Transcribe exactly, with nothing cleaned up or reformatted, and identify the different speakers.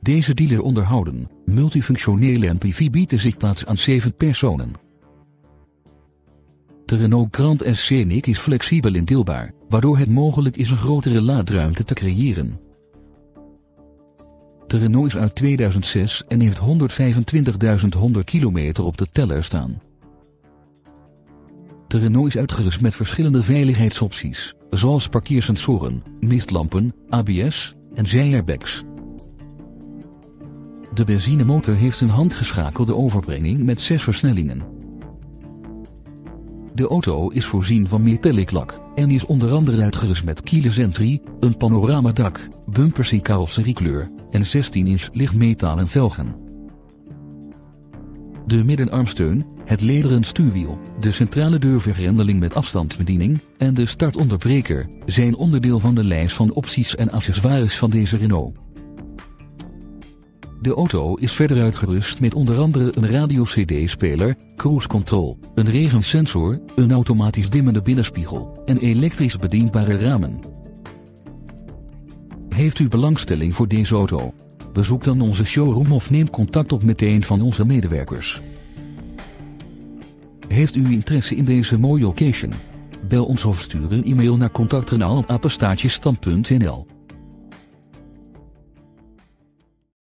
Speaker 1: Deze dealer onderhouden, multifunctionele M P V biedt de zitplaats aan zeven personen. De Renault Grand Scenic is flexibel indeelbaar, waardoor het mogelijk is een grotere laadruimte te creëren. De Renault is uit tweeduizend zes en heeft honderdvijfentwintigduizend honderd kilometer op de teller staan. De Renault is uitgerust met verschillende veiligheidsopties, zoals parkeersensoren, mistlampen, A B S en zijairbags. De benzinemotor heeft een handgeschakelde overbrenging met zes versnellingen. De auto is voorzien van metallic lak en is onder andere uitgerust met keyless entry, een panoramadak, bumpers in carrosseriekleur en zestien inch lichtmetalen velgen. De middenarmsteun, het lederen stuurwiel, de centrale deurvergrendeling met afstandsbediening en de startonderbreker zijn onderdeel van de lijst van opties en accessoires van deze Renault. De auto is verder uitgerust met onder andere een radio-C D-speler, cruise control, een regensensor, een automatisch dimmende binnenspiegel en elektrisch bedienbare ramen. Heeft u belangstelling voor deze auto? Bezoek dan onze showroom of neem contact op met een van onze medewerkers. Heeft u interesse in deze mooie occasion? Bel ons of stuur een e-mail naar contact apenstaartje stand punt n l.